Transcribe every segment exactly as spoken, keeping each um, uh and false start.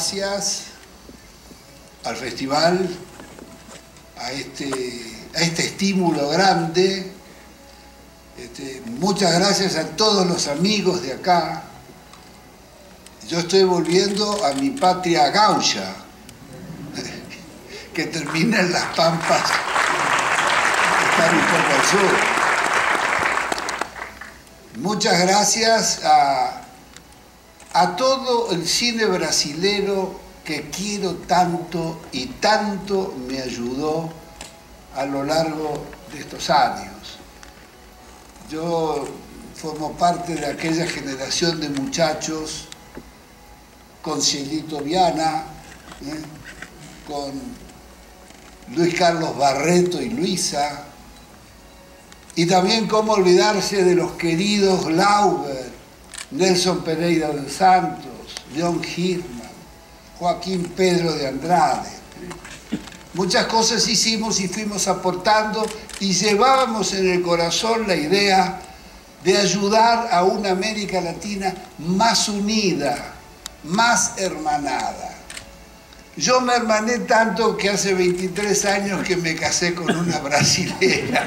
gracias al festival, a este, a este estímulo grande. Este, muchas gracias a todos los amigos de acá. Yo estoy volviendo a mi patria gaucha, que termina en Las Pampas, que están un poco al sur. Muchas gracias a, a todo el cine brasilero que quiero tanto y tanto me ayudó a lo largo de estos años. Yo formo parte de aquella generación de muchachos con Cielito Viana, ¿eh? con Luis Carlos Barreto y Luisa, y también cómo olvidarse de los queridos Glauber, Nelson Pereira dos Santos, John Hirman, Joaquín Pedro de Andrade. Muchas cosas hicimos y fuimos aportando y llevábamos en el corazón la idea de ayudar a una América Latina más unida, más hermanada. Yo me hermané tanto que hace veintitrés años que me casé con una brasilera.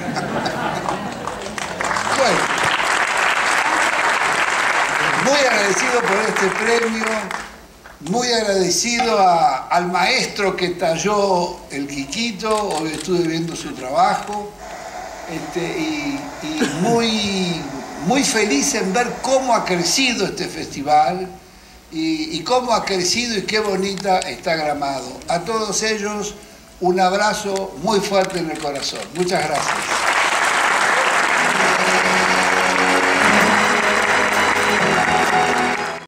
Bueno, muy agradecido por este premio, muy agradecido a, al maestro que talló el Quiquito, hoy estuve viendo su trabajo, este, y, y muy, muy feliz en ver cómo ha crecido este festival, Y, y cómo ha crecido y qué bonita está Gramado. A todos ellos, un abrazo muy fuerte en el corazón. Muchas gracias.